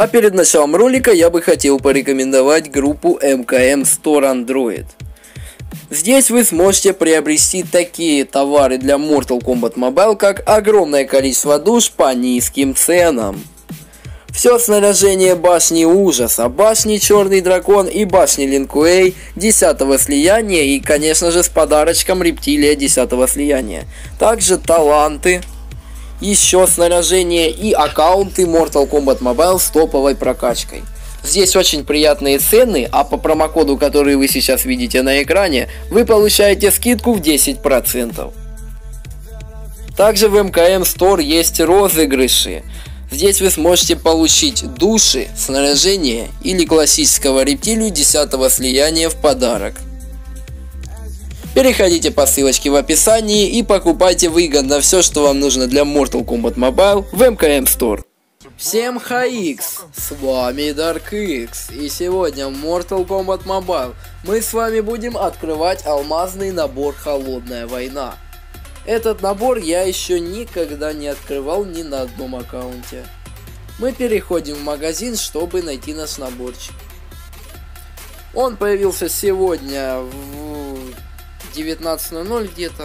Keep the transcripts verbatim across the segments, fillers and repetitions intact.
А перед началом ролика я бы хотел порекомендовать группу эм ка эм Store Android. Здесь вы сможете приобрести такие товары для Mortal Kombat Mobile, как огромное количество душ по низким ценам. Все снаряжение башни ужаса, башни Черный Дракон и башни Лин Куэй десятого слияния и, конечно же, с подарочком рептилия десятого слияния. Также таланты, еще снаряжение и аккаунты Mortal Kombat Mobile с топовой прокачкой. Здесь очень приятные цены, а по промокоду, который вы сейчас видите на экране, вы получаете скидку в десять процентов. Также в эм ка эм Store есть розыгрыши. Здесь вы сможете получить души, снаряжение или классического рептилию десятого слияния в подарок. Переходите по ссылочке в описании и покупайте выгодно все, что вам нужно для Mortal Kombat Mobile в эм ка эм Store. Всем хаикс, с вами DarkX, и сегодня в Mortal Kombat Mobile мы с вами будем открывать алмазный набор Холодная Война. Этот набор я еще никогда не открывал ни на одном аккаунте. Мы переходим в магазин, чтобы найти наш наборчик. Он появился сегодня в девятнадцать ноль ноль где-то.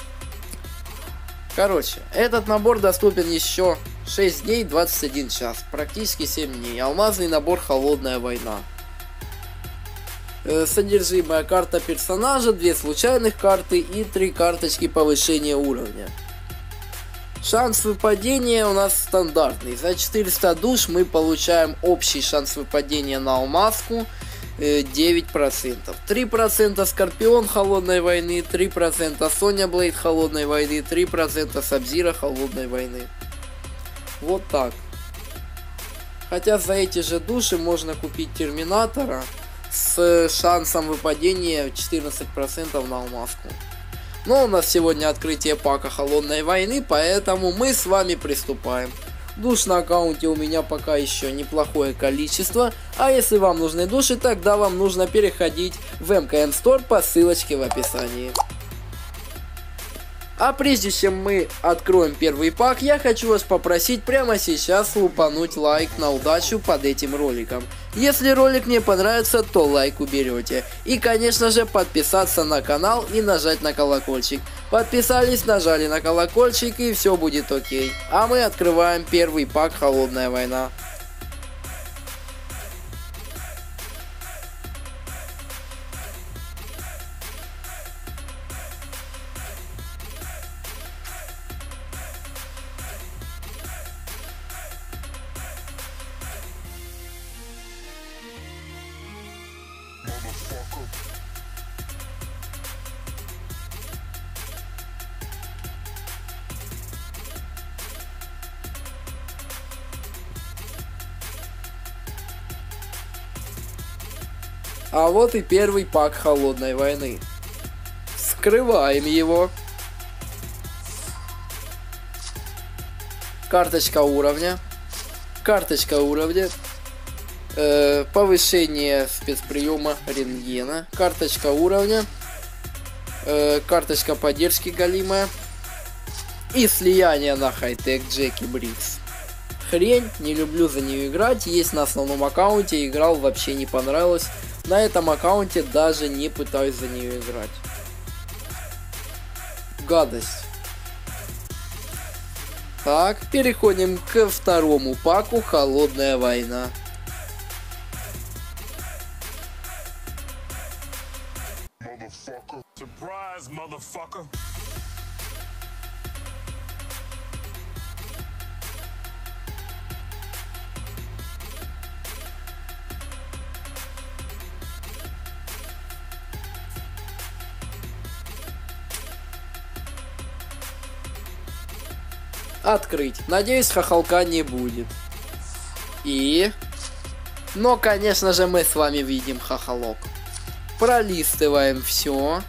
Короче, этот набор доступен еще шесть дней двадцать один час, практически семь дней. Алмазный набор Холодная Война. Содержимое: карта персонажа, две случайных карты и три карточки повышения уровня. Шанс выпадения у нас стандартный. За четыреста душ мы получаем общий шанс выпадения на алмазку девять процентов. три процента Скорпион Холодной Войны, три процента Соня Блейд Холодной Войны, три процента Сабзира Холодной Войны. Вот так. Хотя за эти же души можно купить Терминатора с шансом выпадения четырнадцать процентов на алмазку. Но у нас сегодня открытие пака Холодной Войны, поэтому мы с вами приступаем. Душ на аккаунте у меня пока еще неплохое количество, а если вам нужны души, тогда вам нужно переходить в эм ка эм Store по ссылочке в описании. А прежде чем мы откроем первый пак, я хочу вас попросить прямо сейчас лупануть лайк на удачу под этим роликом. Если ролик мне понравится, то лайк уберете. И, конечно же, подписаться на канал и нажать на колокольчик. Подписались, нажали на колокольчик, и все будет окей. А мы открываем первый пак Холодная Война. А вот и первый пак Холодной Войны. Вскрываем его. Карточка уровня. Карточка уровня. Э, повышение спецприема рентгена. Карточка уровня. Э, карточка поддержки голимая. И слияние на хай-тек Джеки Брикс. Хрень, не люблю за нее играть. Есть на основном аккаунте, играл, вообще не понравилось. На этом аккаунте даже не пытаюсь за нее играть. Гадость. Так, переходим к второму паку Холодная Война. Surprise, motherfucker. Открыть. Надеюсь, хохолка не будет. И... Но, конечно же, мы с вами видим хохолок. Пролистываем все.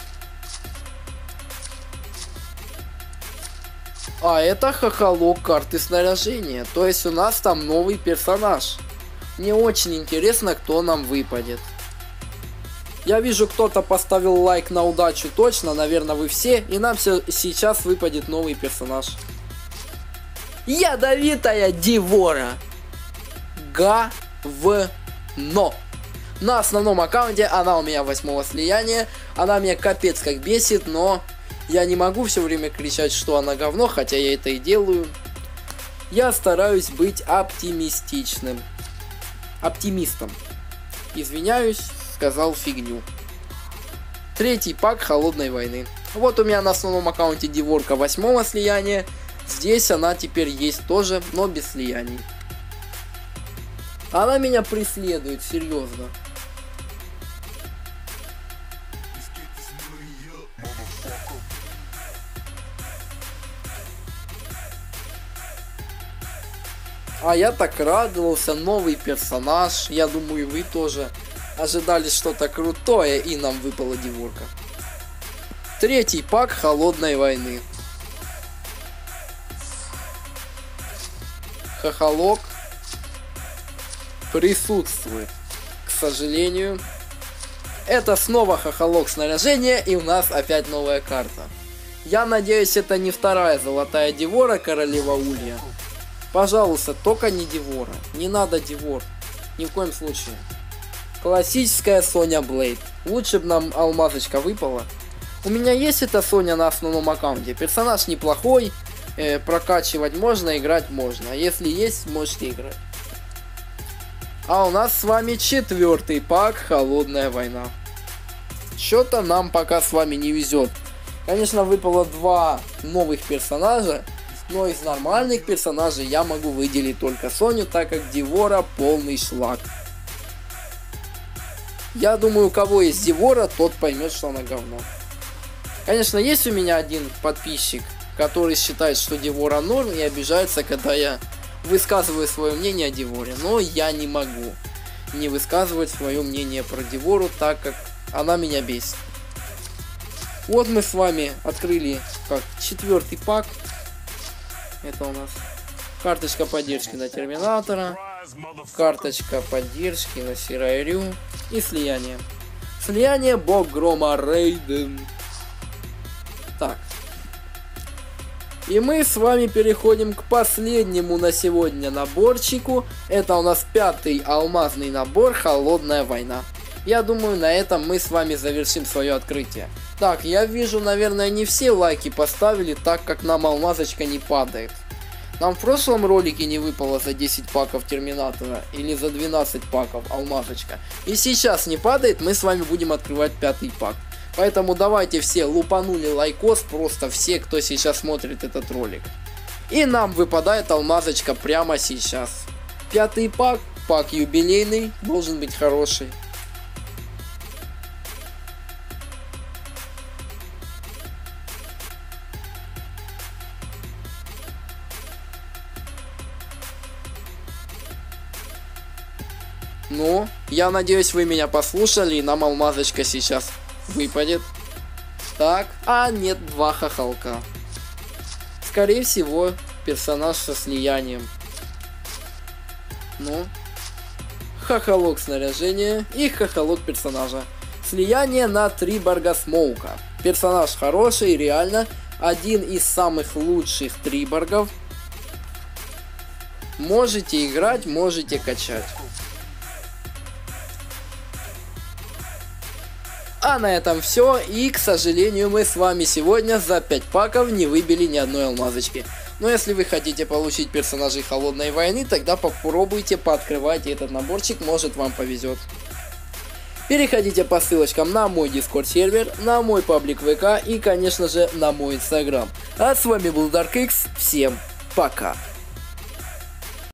А это хохолок карты снаряжения. То есть у нас там новый персонаж. Мне очень интересно, кто нам выпадет. Я вижу, кто-то поставил лайк на удачу точно. Наверное, вы все. И нам все сейчас выпадет новый персонаж. Ядовитая Девора. говно. На основном аккаунте она у меня восьмого слияния. Она меня капец как бесит, но я не могу все время кричать, что она говно, хотя я это и делаю. Я стараюсь быть оптимистичным. Оптимистом. Извиняюсь, сказал фигню. Третий пак Холодной войны. Вот у меня на основном аккаунте Деворка восьмого слияния. Здесь она теперь есть тоже, но без слияний. Она меня преследует, серьезно. А я так радовался, новый персонаж. Я думаю, вы тоже ожидали что-то крутое, и нам выпала Деворка. Третий пак Холодной войны. Хохолок присутствует. К сожалению, это снова хохолок снаряжения, и у нас опять новая карта. Я надеюсь, это не вторая золотая Девора, королева Улья. Пожалуйста, только не Девора. Не надо Девор. Ни в коем случае. Классическая Соня Блейд. Лучше бы нам алмазочка выпала. У меня есть эта Соня на основном аккаунте. Персонаж неплохой. Э, прокачивать можно, играть можно. Если есть, можете играть. А у нас с вами четвертый пак Холодная война. Что-то нам пока с вами не везет. Конечно, выпало два новых персонажа. Но из нормальных персонажей я могу выделить только Соню, так как Девора полный шлак. Я думаю, у кого есть Девора, тот поймет, что она говно. Конечно, есть у меня один подписчик, который считает, что Девора норм и обижается, когда я высказываю свое мнение о Деворе. Но я не могу не высказывать свое мнение про Девору, так как она меня бесит. Вот мы с вами открыли как четвертый пак. Это у нас карточка поддержки на Терминатора, карточка поддержки на Сирайрю и слияние. Слияние Бог Грома Рейден. Так. И мы с вами переходим к последнему на сегодня наборчику. Это у нас пятый алмазный набор Холодная война. Я думаю, на этом мы с вами завершим свое открытие. Так, я вижу, наверное, не все лайки поставили, так как нам алмазочка не падает. Нам в прошлом ролике не выпало за десять паков Терминатора или за двенадцать паков алмазочка. И сейчас не падает, мы с вами будем открывать пятый пак. Поэтому давайте все лупанули лайкос, просто все, кто сейчас смотрит этот ролик. И нам выпадает алмазочка прямо сейчас. Пятый пак, пак юбилейный, должен быть хороший. Ну, я надеюсь, вы меня послушали, и нам алмазочка сейчас выпадет. Так, а нет, два хохолка. Скорее всего, персонаж со слиянием. Ну, хохолок снаряжения и хохолок персонажа. Слияние на Триборга Смоука. Персонаж хороший, реально. Один из самых лучших Триборгов. Можете играть, можете качать. А на этом все, и, к сожалению, мы с вами сегодня за пять паков не выбили ни одной алмазочки. Но если вы хотите получить персонажей Холодной войны, тогда попробуйте, пооткрывайте этот наборчик, может вам повезет. Переходите по ссылочкам на мой Discord сервер, на мой паблик ВК и, конечно же, на мой Instagram. А с вами был DarkX, всем пока!